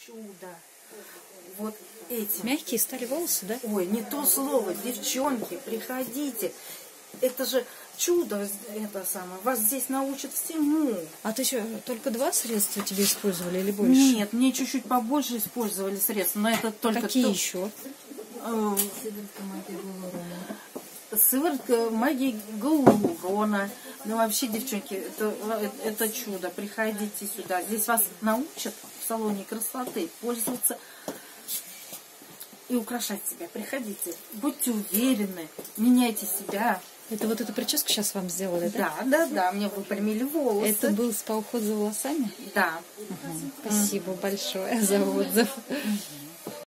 чудо. Вот эти. Мягкие стали волосы, да? Ой, не то слово, девчонки, приходите. Это же чудо, это самое. Вас здесь научат всему. А ты что, только 2 средства тебе использовали или больше? Нет, мне чуть-чуть побольше использовали средств, но это только... Какие еще? Сыворотка магии гиалурона. Ну, вообще, девчонки, это чудо. Приходите сюда. Здесь вас научат в салоне красоты пользоваться и украшать себя. Приходите. Будьте уверены. Меняйте себя. Это вот эту прическу сейчас вам сделали, да? Да. Мне выпрямили волосы. Это был спа-уход за волосами? Да. Ага. Спасибо большое за отзыв.